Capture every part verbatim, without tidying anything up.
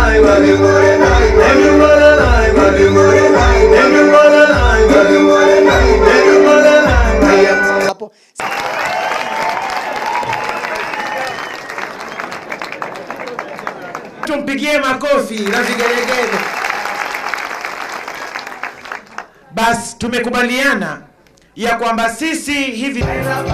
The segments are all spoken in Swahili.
Hapo tumpigie makofi na vigelegele. Bas tumekubaliana ya kwamba sisi hivi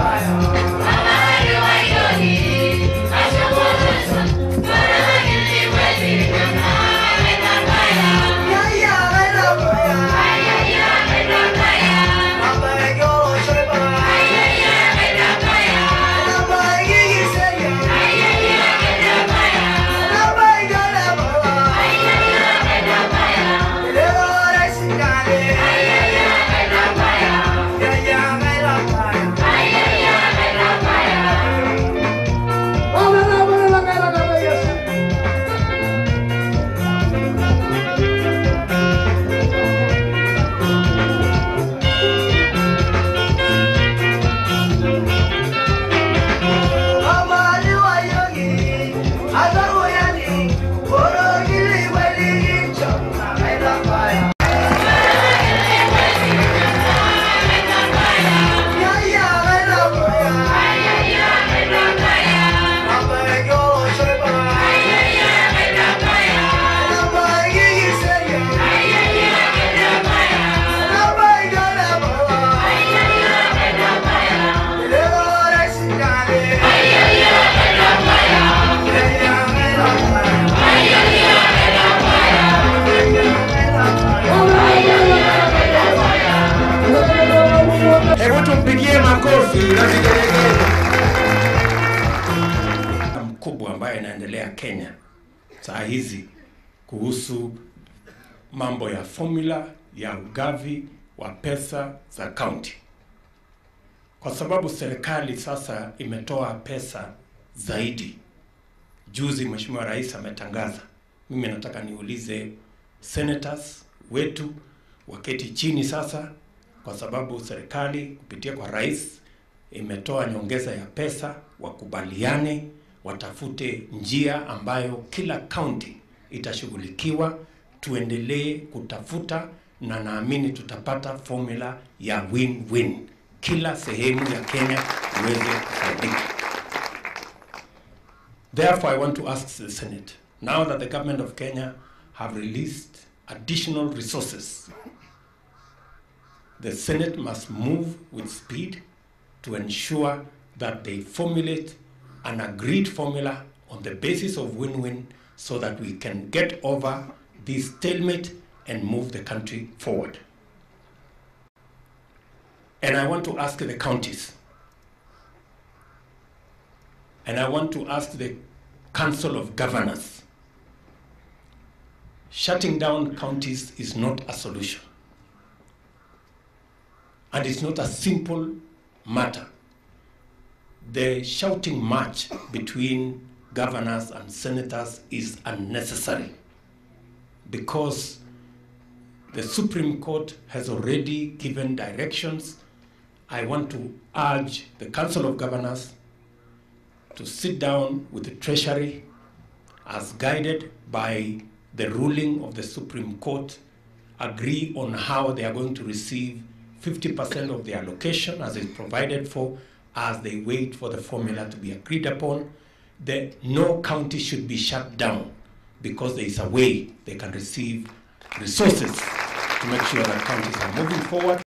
mkubwa ambaye inaendelea Kenya saa hizi kuhusu mambo ya formula ya ugavi wa pesa za county, kwa sababu serikali sasa imetoa pesa zaidi. Juzi Mheshimiwa Rais ametangaza. Mimi nataka niulize senators wetu waketi chini sasa, kwa sababu serikali kupitia kwa rais imetoa nyongeza ya pesa, wakubaliane, watafute njia ambayo kila county itashughulikiwa, tuendelee kutafuta, na naamini tutapata formula ya win-win. Kila sehemu ya Kenya iweze kufaidika. Therefore, I want to ask the Senate, now that the government of Kenya have released additional resources, the Senate must move with speed to ensure that they formulate an agreed formula on the basis of win-win, so that we can get over this stalemate and move the country forward. And I want to ask the counties, and I want to ask the Council of Governors, shutting down counties is not a solution. And it's not a simple matter. The shouting match between governors and senators is unnecessary, because the Supreme Court has already given directions. I want to urge the Council of Governors to sit down with the Treasury as guided by the ruling of the Supreme Court, agree on how they are going to receive fifty percent of the allocation as is provided for, as they wait for the formula to be agreed upon. The, no county should be shut down, because there is a way they can receive resources to make sure that counties are moving forward.